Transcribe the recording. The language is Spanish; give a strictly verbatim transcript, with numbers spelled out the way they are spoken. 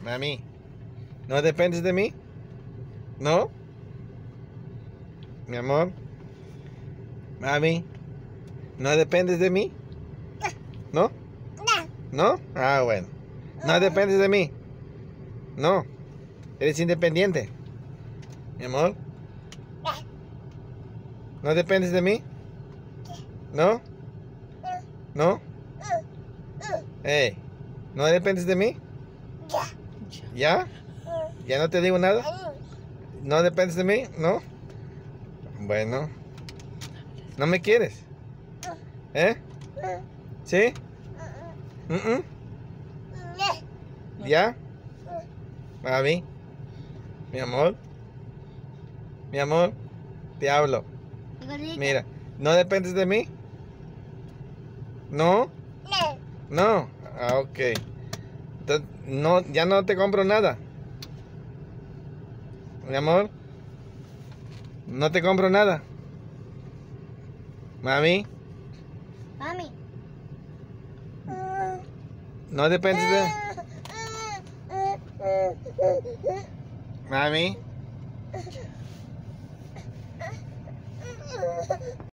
Mami, ¿no dependes de mí? ¿No? Mi amor. Mami, ¿no dependes de mí? ¿No? ¿No? Ah, bueno. ¿No dependes de mí? No. ¿Eres independiente? Mi amor. ¿No dependes de mí? ¿No? ¿No? Hey, ¿no dependes de mí? ¿Ya? ¿Ya no te digo nada? ¿No dependes de mí? ¿No? Bueno. ¿No me quieres? ¿Eh? ¿Sí? ¿Mm-mm? ¿Ya? Mami. Mi amor. Mi amor. Te hablo. Mira, ¿no dependes de mí? ¿No? No. Ah, ok. Entonces, no, ya no te compro nada. Mi amor. No te compro nada. Mami. Mami. No dependes de... Mami.